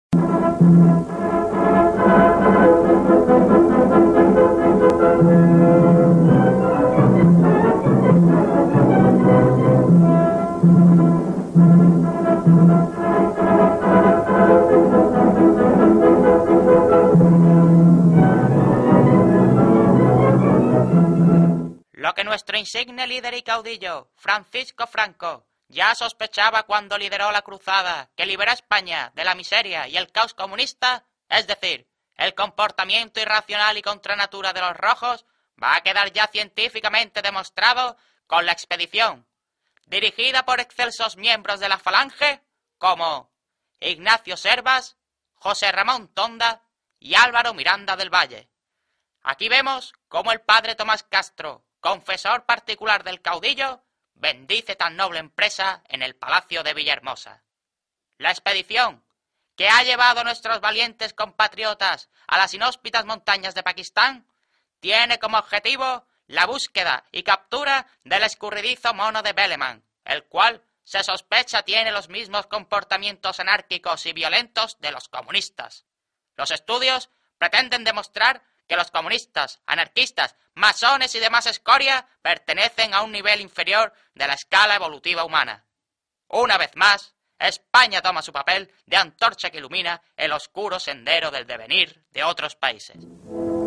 Lo que nuestro insigne líder y caudillo, Francisco Franco, ya sospechaba cuando lideró la cruzada que libera a España de la miseria y el caos comunista, es decir, el comportamiento irracional y contra natura de los rojos, va a quedar ya científicamente demostrado con la expedición, dirigida por excelsos miembros de la Falange, como Ignacio Servas, José Ramón Tonda y Álvaro Miranda del Valle. Aquí vemos cómo el padre Tomás Castro, confesor particular del caudillo, bendice tan noble empresa en el Palacio de Villahermosa. La expedición, que ha llevado a nuestros valientes compatriotas a las inhóspitas montañas de Pakistán, tiene como objetivo la búsqueda y captura del escurridizo mono de Beleman, el cual se sospecha tiene los mismos comportamientos anárquicos y violentos de los comunistas. Los estudios pretenden demostrar que los comunistas, anarquistas, masones y demás escoria pertenecen a un nivel inferior de la escala evolutiva humana. Una vez más, España toma su papel de antorcha que ilumina el oscuro sendero del devenir de otros países.